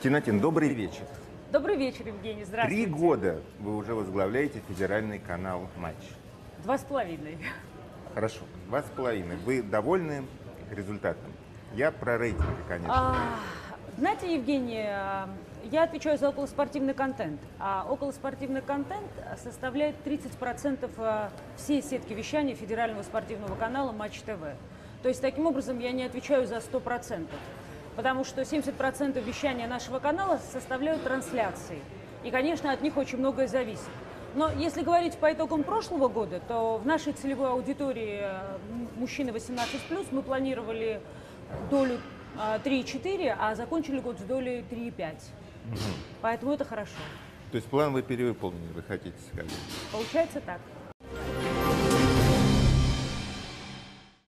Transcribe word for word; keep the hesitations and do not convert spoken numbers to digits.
Тинатин, добрый вечер. Добрый вечер, Евгений. Здравствуйте. Три года вы уже возглавляете федеральный канал «Матч». Два с половиной. Хорошо, два с половиной. Вы довольны результатом? Я про рейтинг, конечно. А, знаете, Евгений, я отвечаю за околоспортивный контент, а околоспортивный контент составляет тридцать процентов всей сетки вещания федерального спортивного канала «Матч ТВ». То есть, таким образом, я не отвечаю за сто процентов, потому что семьдесят процентов вещания нашего канала составляют трансляции. И, конечно, от них очень многое зависит. Но если говорить по итогам прошлого года, то в нашей целевой аудитории мужчины восемнадцать плюс мы планировали долю три и четыре, а закончили год с долей три и пять. Угу. Поэтому это хорошо. То есть план вы перевыполнили, вы хотите сказать? Получается так.